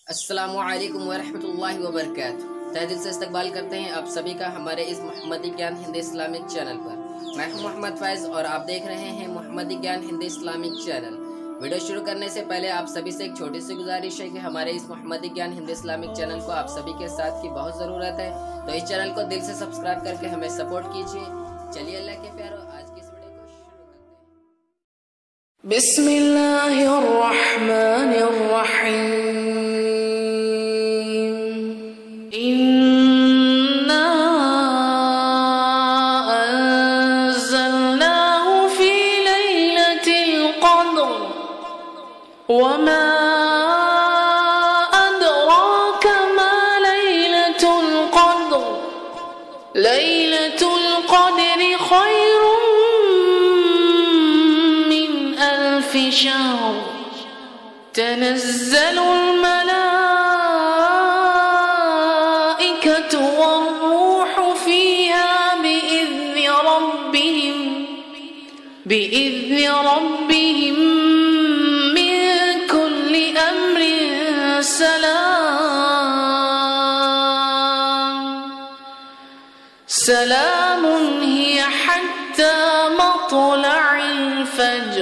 अस्सलामुअलैकुम वरहमतुल्लाहि वबरकातुहू। तहे दिल से इस्तकबाल करते हैं आप सभी का हमारे इस मोहम्मदी ज्ञान हिंदी इस्लामिक चैनल पर। मैं हूं मोहम्मद फैज़ और आप देख रहे हैं मोहम्मदी ज्ञान हिंदी इस्लामिक चैनल। वीडियो शुरू करने से पहले आप सभी से एक छोटी सी गुजारिश है कि हमारे इस मोहम्मदी ज्ञान हिंदी इस्लामिक चैनल को आप सभी के साथ की बहुत ज़रूरत है, तो इस चैनल को दिल से सब्सक्राइब करके हमें सपोर्ट कीजिए। चलिए अल्लाह के प्यारो, आज की इस वीडियो को शुरू करते हैं। बिस्मिल्लाहिर्रहमानिर्रहीम। इन्ना अंज़लनाहु फी लैलतिल क़द्र वमा अदराका मा लैलतुल क़द्र लैलतुल क़द्रि खैरुम मिन अल्फि शहर तनज़्ज़लुल मलाइकतु वर्रूहु फ़ीहा बिइज़्नि रब्बिहिम मिन कुल्लि अम्रिन सलामुन हिय हत्ता मत्लइल फज्र।